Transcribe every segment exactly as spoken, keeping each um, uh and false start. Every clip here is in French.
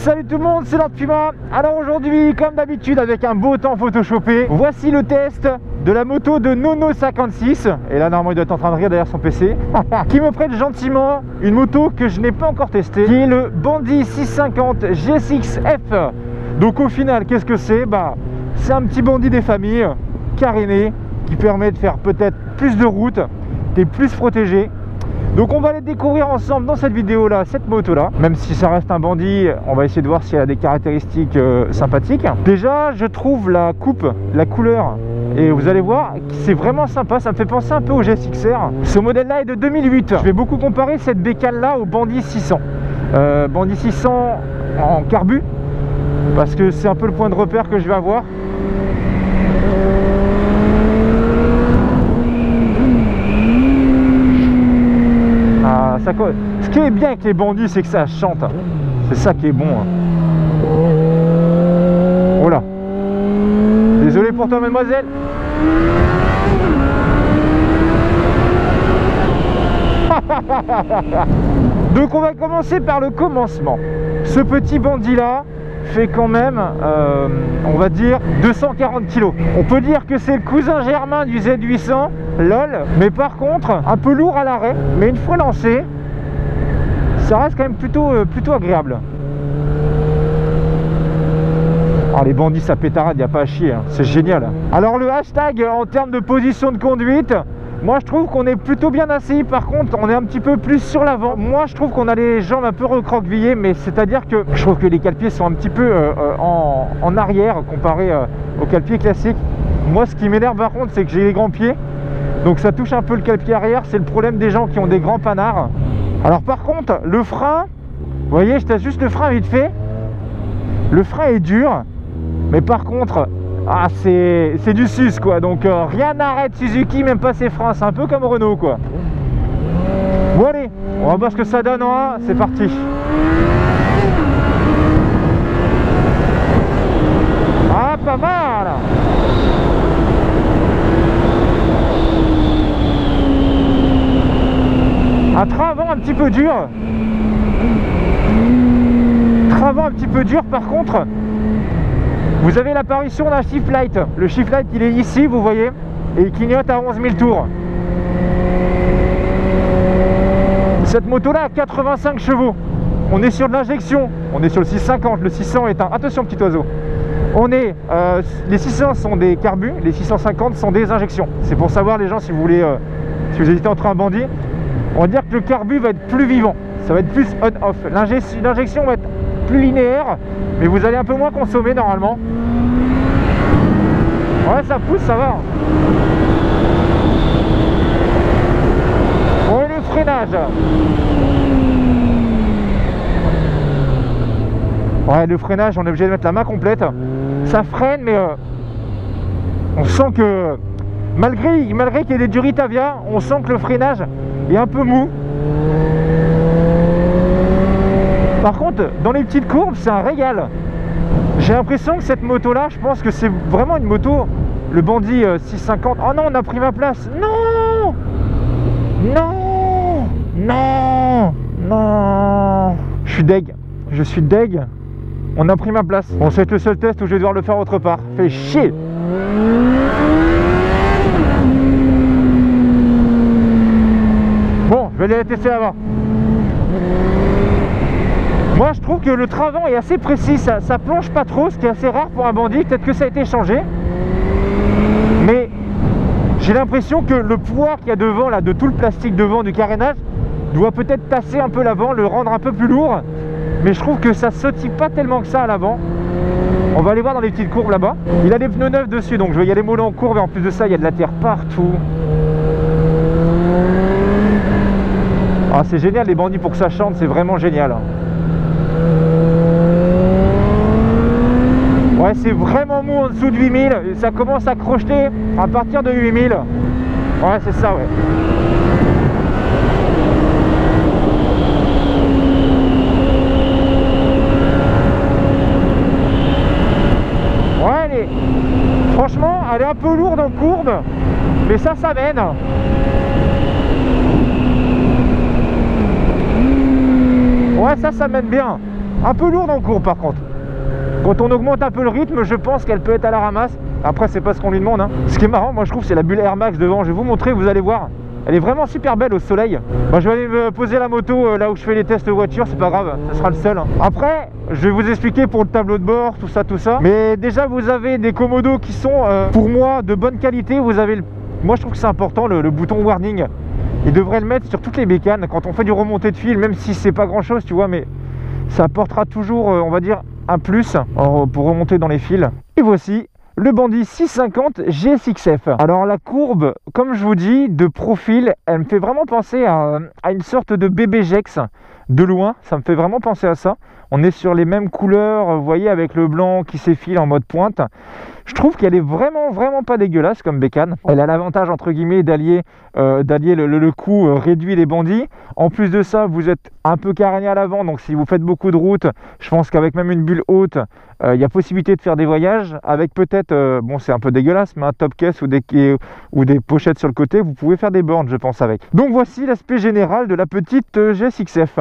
Salut tout le monde, c'est Lord Puma. Alors aujourd'hui, comme d'habitude, avec un beau temps photoshopé, voici le test de la moto de Nono cinquante-six. Et là, normalement, il doit être en train de rire derrière son P C. Qui me prête gentiment une moto que je n'ai pas encore testée, qui est le Bandit six cent cinquante G S X F. Donc au final, qu'est-ce que c'est? Bah, c'est un petit bandit des familles, caréné, qui permet de faire peut-être plus de route, t'es plus protégé. Donc on va aller découvrir ensemble dans cette vidéo là cette moto là. Même si ça reste un bandit, on va essayer de voir si elle a des caractéristiques euh, sympathiques. Déjà je trouve la coupe, la couleur, et vous allez voir, c'est vraiment sympa. Ça me fait penser un peu au G S X R. Ce modèle là est de deux mille huit. Je vais beaucoup comparer cette bécane là au Bandit six cents, euh, Bandit six cents en carbu, parce que c'est un peu le point de repère que je vais avoir. Ah, ça, ce qui est bien avec les bandits, c'est que ça chante. C'est ça qui est bon. Oh là. Désolé pour toi, mademoiselle. Donc on va commencer par le commencement. Ce petit bandit là fait quand même, euh, on va dire, deux cent quarante kilos. On peut dire que c'est le cousin germain du Z huit cents, lol. Mais par contre, un peu lourd à l'arrêt. Mais une fois lancé, ça reste quand même plutôt, euh, plutôt agréable. Oh, les bandits, ça pétarade, il n'y a pas à chier, hein. C'est génial. Alors le hashtag en termes de position de conduite, moi je trouve qu'on est plutôt bien assis. Par contre on est un petit peu plus sur l'avant. Moi je trouve qu'on a les jambes un peu recroquevillées, mais c'est à dire que je trouve que les cale-pieds sont un petit peu euh, en, en arrière comparé euh, aux cale-pieds classiques. Moi ce qui m'énerve par contre, c'est que j'ai les grands pieds, donc ça touche un peu le cale-pied arrière. C'est le problème des gens qui ont des grands panards. Alors par contre le frein, vous voyez, je teste juste le frein vite fait. Le frein est dur, mais par contre ah, c'est du sus quoi, donc euh, rien n'arrête Suzuki, même pas ses freins, c'est un peu comme Renault quoi. Bon allez, on va voir ce que ça donne en un, c'est parti. Ah, pas mal. Un train avant un petit peu dur. Train avant un petit peu dur par contre. Vous avez l'apparition d'un shift light. Le shift light il est ici, vous voyez, et il clignote à onze mille tours. Cette moto là a quatre-vingt-cinq chevaux. On est sur de l'injection, on est sur le six cent cinquante. Le six cents est un... Attention petit oiseau. On est... Euh, les six cents sont des carbus, les six cent cinquante sont des injections. C'est pour savoir les gens, si vous voulez, euh, si vous hésitez entre un bandit, on va dire que le carbu va être plus vivant. Ça va être plus on-off. L'injection va être plus linéaire, mais vous allez un peu moins consommer normalement. Ouais, ça pousse, ça va. Bon, et le freinage. Ouais, le freinage, on est obligé de mettre la main complète. Ça freine, mais euh, on sent que malgré, malgré qu'il y ait des Duritavia, on sent que le freinage est un peu mou. Par contre, dans les petites courbes, c'est un régal. J'ai l'impression que cette moto-là, je pense que c'est vraiment une moto, le Bandit euh, six cent cinquante. Oh non, on a pris ma place. Non, non, non, non. Je suis deg. Je suis deg. On a pris ma place. Bon, c'est le seul test où je vais devoir le faire autre part. Fait chier. Bon, je vais aller tester là-bas. Moi je trouve que le train avant est assez précis, ça, ça plonge pas trop, ce qui est assez rare pour un bandit. Peut-être que ça a été changé, mais j'ai l'impression que le poids qu'il y a devant là, de tout le plastique devant du carénage, doit peut-être tasser un peu l'avant, le rendre un peu plus lourd. Mais je trouve que ça sautille pas tellement que ça à l'avant. On va aller voir dans les petites courbes là-bas. Il a des pneus neufs dessus, donc je vais y aller mollo en courbe, et en plus de ça il y a de la terre partout. Ah, c'est génial les bandits, pour que ça chante, c'est vraiment génial. Ouais, c'est vraiment mou en dessous de huit mille, et ça commence à crocheter à partir de huit mille. Ouais, c'est ça, ouais. Ouais, elle est... franchement, elle est un peu lourde en courbe, mais ça, ça mène. Ouais, ça, ça mène bien. Un peu lourde en courbe par contre. Quand on augmente un peu le rythme, je pense qu'elle peut être à la ramasse. Après, c'est pas ce qu'on lui demande, hein. Ce qui est marrant, moi je trouve, c'est la bulle Air Max devant. Je vais vous montrer, vous allez voir. Elle est vraiment super belle au soleil. Bah, je vais aller me poser la moto euh, là où je fais les tests voiture, c'est pas grave, ce sera le seul, hein. Après, je vais vous expliquer pour le tableau de bord, tout ça, tout ça. Mais déjà, vous avez des commodos qui sont, euh, pour moi, de bonne qualité. Vous avez, le... moi je trouve que c'est important, le, le bouton warning. Il devrait le mettre sur toutes les bécanes quand on fait du remontée de fil, même si c'est pas grand chose, tu vois, mais ça apportera toujours, euh, on va dire, un plus pour remonter dans les fils. Et voici le Bandit six cent cinquante G S X F. Alors la courbe, comme je vous dis, de profil, elle me fait vraiment penser à, à une sorte de bébé Jex. De loin, ça me fait vraiment penser à ça. On est sur les mêmes couleurs, vous voyez, avec le blanc qui s'effile en mode pointe. Je trouve qu'elle est vraiment, vraiment pas dégueulasse comme bécane. Elle a l'avantage, entre guillemets, d'allier euh, d'allier le, le, le coût euh, réduit des bandits. En plus de ça, vous êtes un peu caréné à l'avant, donc si vous faites beaucoup de route, je pense qu'avec même une bulle haute, il euh, y a possibilité de faire des voyages. Avec peut-être, euh, bon c'est un peu dégueulasse, mais un top case ou des, ou des pochettes sur le côté, vous pouvez faire des bornes, je pense, avec. Donc voici l'aspect général de la petite euh, G S X F.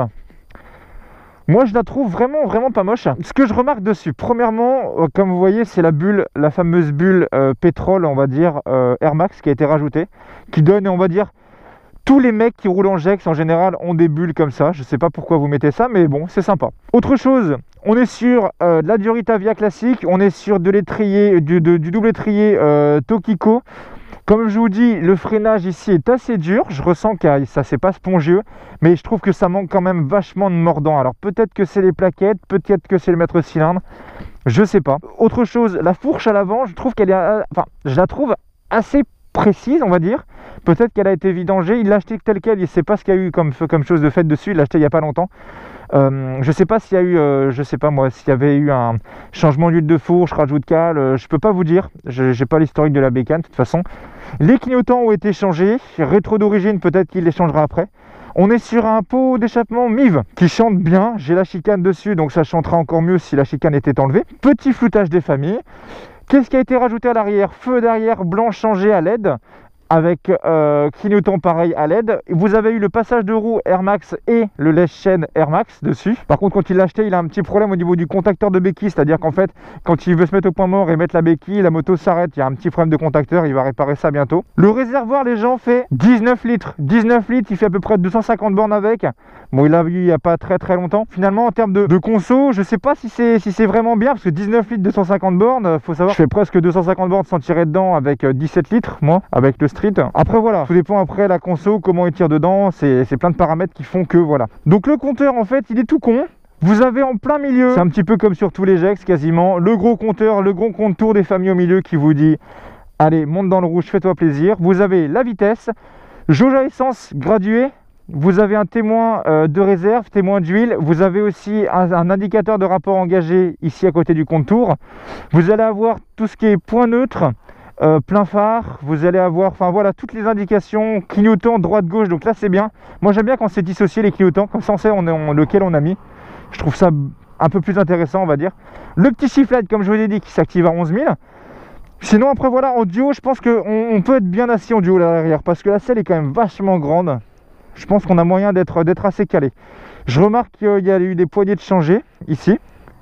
Moi, je la trouve vraiment, vraiment pas moche. Ce que je remarque dessus, premièrement, euh, comme vous voyez, c'est la bulle, la fameuse bulle euh, pétrole, on va dire, euh, Air Max qui a été rajoutée, qui donne, on va dire, tous les mecs qui roulent en Jex, en général, ont des bulles comme ça. Je sais pas pourquoi vous mettez ça, mais bon, c'est sympa. Autre chose, on est sur euh, de la Durita Via classique, on est sur de l'étrier, du, de, du double étrier euh, Tokiko. Comme je vous dis, le freinage ici est assez dur. Je ressens que ça c'est pas spongieux, mais je trouve que ça manque quand même vachement de mordant. Alors peut-être que c'est les plaquettes, peut-être que c'est le maître cylindre, je sais pas. Autre chose, la fourche à l'avant, je trouve qu'elle est, enfin, je la trouve assez précise, on va dire. Peut-être qu'elle a été vidangée. Il l'a acheté tel quel. Il ne sait pas ce qu'il y a eu comme, comme chose de fait dessus. Il l'a acheté il n'y a pas longtemps. Euh, je sais pas s'il y a eu, euh, je sais pas moi, s'il y avait eu un changement d'huile de fourche, rajout de cale, euh, je peux pas vous dire, je j'ai pas l'historique de la bécane de toute façon. Les clignotants ont été changés, rétro d'origine, peut-être qu'il les changera après. On est sur un pot d'échappement M I V qui chante bien, j'ai la chicane dessus, donc ça chantera encore mieux si la chicane était enlevée. Petit floutage des familles. Qu'est-ce qui a été rajouté à l'arrière? Feu d'arrière blanc changé à L E D. Avec euh, clignotant pareil à L E D. Vous avez eu le passage de roue Air Max et le lèche-chaîne Air Max dessus. Par contre, quand il l'a acheté, il a un petit problème au niveau du contacteur de béquille, c'est-à-dire qu'en fait, quand il veut se mettre au point mort et mettre la béquille, la moto s'arrête. Il y a un petit problème de contacteur, il va réparer ça bientôt. Le réservoir, les gens, fait dix-neuf litres. dix-neuf litres, il fait à peu près deux cent cinquante bornes avec. Bon, il l'a vu il n'y a pas très très longtemps. Finalement, en termes de, de conso, je sais pas si c'est si c'est vraiment bien, parce que dix-neuf litres, deux cent cinquante bornes, faut savoir, je fais presque deux cent cinquante bornes sans tirer dedans avec dix-sept litres, moi, avec le street. Après voilà, tout dépend après la conso, comment il tire dedans, c'est plein de paramètres qui font que voilà. Donc le compteur en fait il est tout con. Vous avez en plein milieu, c'est un petit peu comme sur tous les Jex quasiment, le gros compteur, le gros compte tour des familles au milieu qui vous dit allez monte dans le rouge, fais-toi plaisir. Vous avez la vitesse, jauge à essence graduée. Vous avez un témoin euh, de réserve, témoin d'huile. Vous avez aussi un, un indicateur de rapport engagé ici à côté du compte tour. Vous allez avoir tout ce qui est point neutre. Euh, plein phare, vous allez avoir, enfin voilà, toutes les indications, clignotant droite gauche, donc là c'est bien. Moi j'aime bien quand c'est dissocié les clignotants, comme ça on sait on est, on, lequel on a mis. Je trouve ça un peu plus intéressant, on va dire. Le petit sifflet, comme je vous l'ai dit, qui s'active à onze mille. Sinon après voilà, en duo, je pense qu'on on peut être bien assis en duo là derrière, parce que la selle est quand même vachement grande. Je pense qu'on a moyen d'être d'être assez calé. Je remarque qu'il y a eu des poignées de changer ici.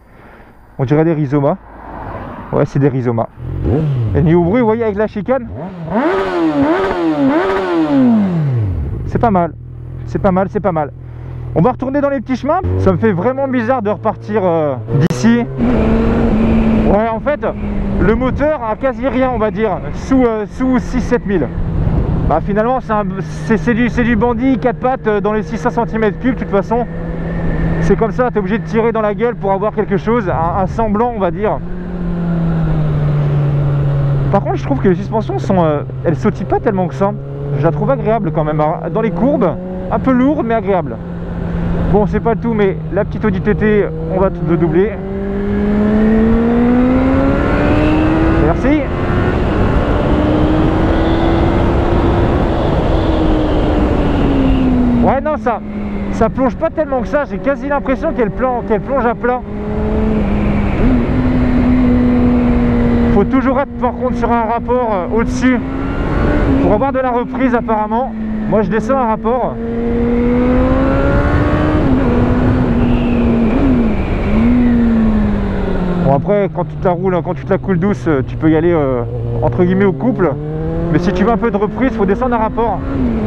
On dirait des rhizomas. Ouais, c'est des rhizomas. Et niveau bruit, vous voyez, avec la chicane, c'est pas mal. C'est pas mal, c'est pas mal. On va retourner dans les petits chemins. Ça me fait vraiment bizarre de repartir euh, d'ici. Ouais, en fait, le moteur a quasi rien, on va dire, sous, euh, sous six sept mille. Bah finalement, c'est du, du bandit quatre pattes dans les six cents centimètres cubes, de toute façon. C'est comme ça, tu es obligé de tirer dans la gueule pour avoir quelque chose, un, un semblant, on va dire. Par contre, je trouve que les suspensions sont, euh, elles sautillent pas tellement que ça. Je la trouve agréable quand même. Alors, dans les courbes, un peu lourde mais agréable. Bon, c'est pas le tout, mais la petite Audi T T, on va tout le doubler. Merci. Ouais, non, ça, ça plonge pas tellement que ça. J'ai quasi l'impression qu'elle plonge, qu'elle plonge à plat. Faut toujours être par contre sur un rapport euh, au-dessus pour avoir de la reprise apparemment. Moi je descends un rapport. Bon après quand tu te la roules, quand tu te la coules douce, tu peux y aller euh, entre guillemets au couple. Mais si tu veux un peu de reprise, faut descendre à rapport.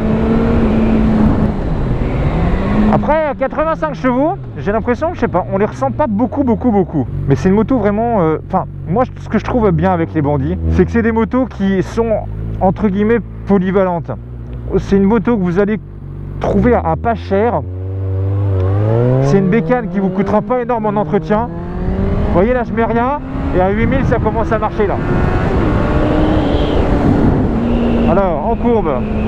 Après quatre-vingt-cinq chevaux, j'ai l'impression que je sais pas, on les ressent pas beaucoup beaucoup beaucoup. Mais c'est une moto vraiment, enfin euh, moi ce que je trouve bien avec les bandits, c'est que c'est des motos qui sont entre guillemets polyvalentes. C'est une moto que vous allez trouver à pas cher. C'est une bécane qui vous coûtera pas énorme en entretien. Vous voyez là je mets rien et à huit mille ça commence à marcher là. Alors en courbe.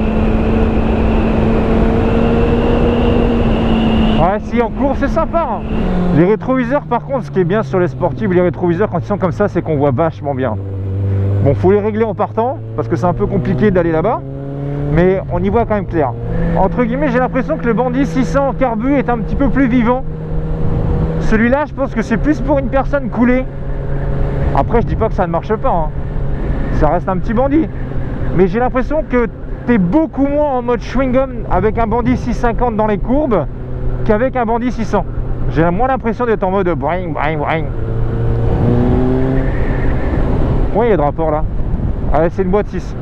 Ouais si en courbe c'est sympa hein. Les rétroviseurs par contre, ce qui est bien sur les sportives, les rétroviseurs quand ils sont comme ça c'est qu'on voit vachement bien. Bon faut les régler en partant parce que c'est un peu compliqué d'aller là-bas. Mais on y voit quand même clair. Entre guillemets j'ai l'impression que le Bandit six cents carbu est un petit peu plus vivant. Celui-là je pense que c'est plus pour une personne coulée. Après je dis pas que ça ne marche pas hein. Ça reste un petit Bandit. Mais j'ai l'impression que tu es beaucoup moins en mode chewing-gum avec un Bandit six cent cinquante dans les courbes qu'avec un Bandit six cents. J'ai moins l'impression d'être en mode boing boing boing. Oui il y a de rapport là. Ah c'est une boîte six.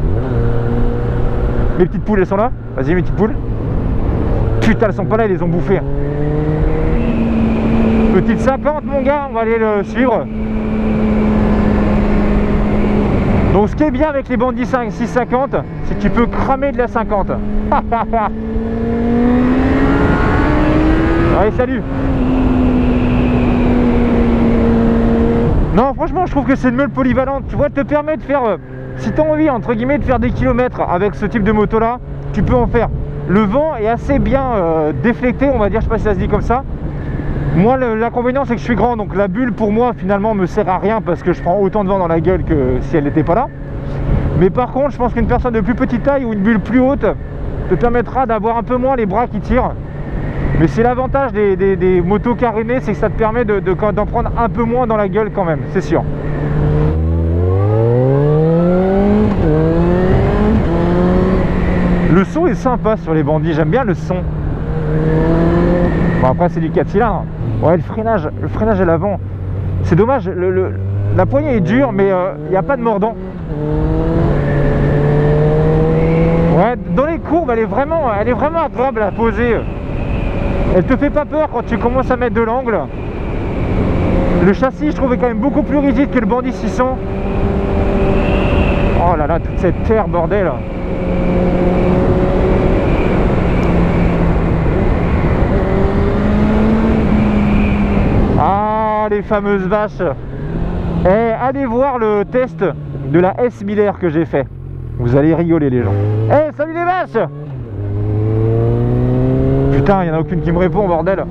Mes petites poules elles sont là. Vas-y mes petites poules. Putain elles sont pas là, ils les ont bouffées. Petite cinquante mon gars, on va aller le suivre. Donc ce qui est bien avec les Bandits six cent cinquante, c'est que tu peux cramer de la cinquante. Allez salut. Non franchement je trouve que c'est une meule polyvalente. Tu vois, elle te permet de faire... Si tu as envie entre guillemets de faire des kilomètres avec ce type de moto là, tu peux en faire. Le vent est assez bien euh, déflecté, on va dire, je sais pas si ça se dit comme ça. Moi l'inconvénient c'est que je suis grand, donc la bulle pour moi finalement me sert à rien parce que je prends autant de vent dans la gueule que si elle n'était pas là. Mais par contre je pense qu'une personne de plus petite taille ou une bulle plus haute te permettra d'avoir un peu moins les bras qui tirent. Mais c'est l'avantage des, des, des motos carénées, c'est que ça te permet de, de, d'en prendre un peu moins dans la gueule quand même, c'est sûr. Le son est sympa sur les Bandits, j'aime bien le son. Bon après c'est du quatre cylindres. Ouais le freinage, le freinage à l'avant. C'est dommage, le, le, la poignée est dure mais il euh, n'y a pas de mordant. Ouais dans les courbes elle est vraiment, elle est vraiment agréable à poser. Elle te fait pas peur quand tu commences à mettre de l'angle. Le châssis je trouve est quand même beaucoup plus rigide que le Bandit six cents. Oh là là toute cette terre bordel. Ah les fameuses vaches. Eh allez voir le test de la S mille R que j'ai fait. Vous allez rigoler les gens. Eh salut les vaches. Putain il n'y en a aucune qui me répond bordel.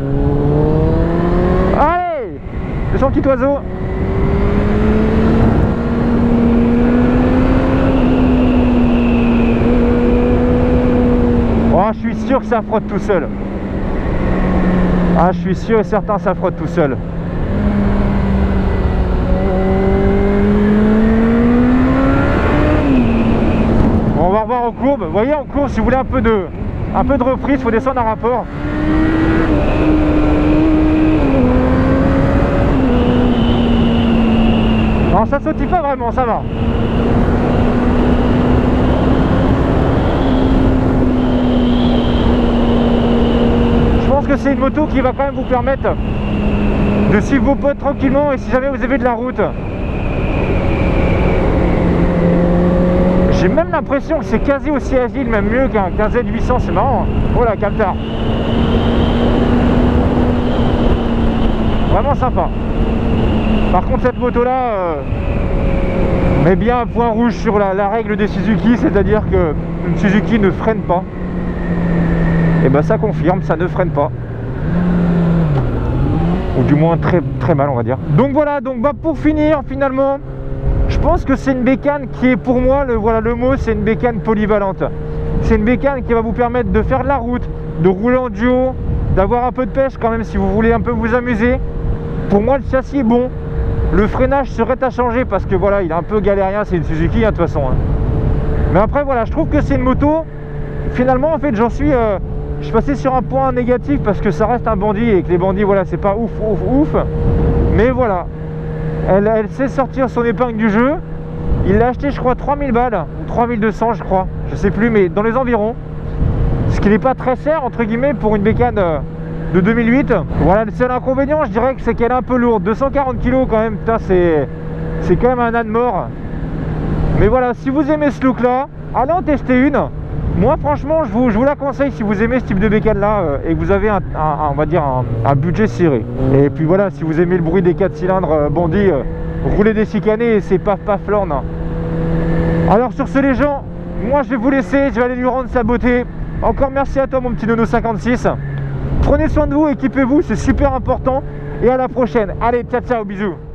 Allez. C'est son petit oiseau. Oh je suis sûr que ça frotte tout seul. Ah je suis sûr et certain ça frotte tout seul. Bon, on va revoir en courbe. Vous voyez en courbe si vous voulez un peu de un peu de reprise, il faut descendre à rapport. Non ça sautille pas vraiment, ça va. Je pense que c'est une moto qui va quand même vous permettre de suivre vos potes tranquillement et si jamais vous avez de la route. J'ai même l'impression que c'est quasi aussi agile, même mieux qu'un Z huit cents, c'est marrant. Oh la captar. Vraiment sympa. Par contre cette moto là euh, met bien un point rouge sur la, la règle des Suzuki, c'est-à-dire que une Suzuki ne freine pas. Et ben ça confirme, ça ne freine pas. Ou du moins très très mal on va dire. Donc voilà, donc bah pour finir finalement, je pense que c'est une bécane qui est pour moi, le, voilà le mot, c'est une bécane polyvalente. C'est une bécane qui va vous permettre de faire de la route, de rouler en duo, d'avoir un peu de pêche quand même si vous voulez un peu vous amuser. Pour moi le châssis est bon. Le freinage serait à changer parce que voilà, il est un peu galérien, c'est une Suzuki hein, de toute façon. Hein. Mais après voilà, je trouve que c'est une moto. Finalement en fait j'en suis... Euh, je suis passé sur un point négatif parce que ça reste un Bandit et que les Bandits voilà c'est pas ouf ouf ouf. Mais voilà, elle, elle sait sortir son épingle du jeu. Il l'a acheté je crois trois mille balles, ou trois mille deux cents je crois, je sais plus, mais dans les environs. Ce qui n'est pas très cher entre guillemets pour une bécane de deux mille huit. Voilà, le seul inconvénient je dirais que c'est qu'elle est un peu lourde, deux cent quarante kilos quand même, putain c'est c'est quand même un âne mort. Mais voilà, si vous aimez ce look là, allez en tester une. Moi franchement je vous, je vous la conseille si vous aimez ce type de bécane là euh, et que vous avez un, un, un on va dire un, un budget serré. Et puis voilà, si vous aimez le bruit des quatre cylindres euh, bandits, euh, rouler des chicanés et c'est paf paf lorne. Alors sur ce les gens, moi je vais vous laisser, je vais aller lui rendre sa beauté. Encore merci à toi mon petit Nono cinquante-six. Prenez soin de vous, équipez-vous, c'est super important. Et à la prochaine. Allez, ciao ciao, bisous.